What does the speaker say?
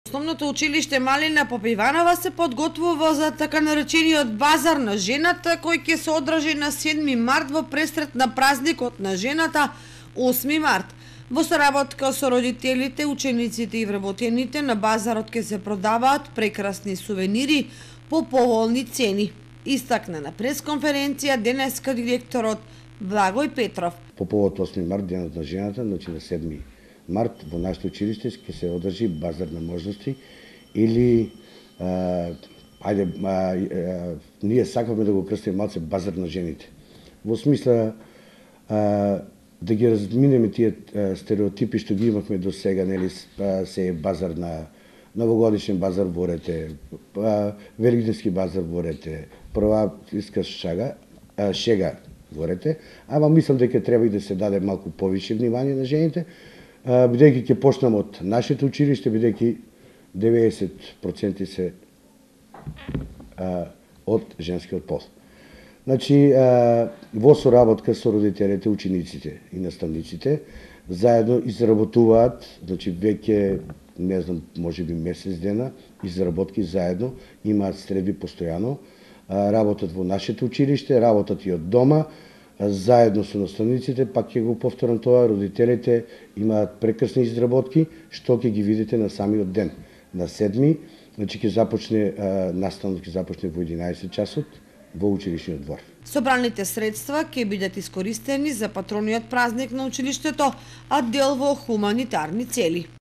Основното училиште Малина Попиванова се подготвува за така наречениот базар на жената, кој ќе се одржи на 7 март во пресрет на празникот на жената 8 март. Во соработка со родителите, учениците и вработените на базарот ќе се продаваат прекрасни сувенири по поволни цени. Истакна на пресконференција денеска директорот Благој Петров. По повод 8 март, денот на жената, значи на 7 март во нашето училиште ќе се одржи базар на можности или ние сакаме да го крстиме малце базар на жените. Во смисла да ги разминеме тие стереотипи што ги имавме до сега, нели, се е базар на новогодишен базар ворете, великденски базар ворете, прва иска шега ворете, ама мислам дека треба и да се даде малку повише внимание на жените, бидејќи ќе почнам од нашето училиште, бидејќи 90% се од женскиот пол. Значи, во соработка со родителите, учениците и наставниците, заедно изработуваат, значи веќе, не знам, може би месец дена, изработки заедно, имаат средби постојано, работат во нашето училиште, работат и од дома, заедно со наставниците, пак ќе го повторам тоа, родителите имаат прекрасни изработки, што ќе ги видите на самиот ден. На 7, значи ќе започне, наставот ќе започне во 11 часот во училишниот двор. Собраните средства ќе бидат искористени за патрониот празник на училиштето, а дел во хуманитарни цели.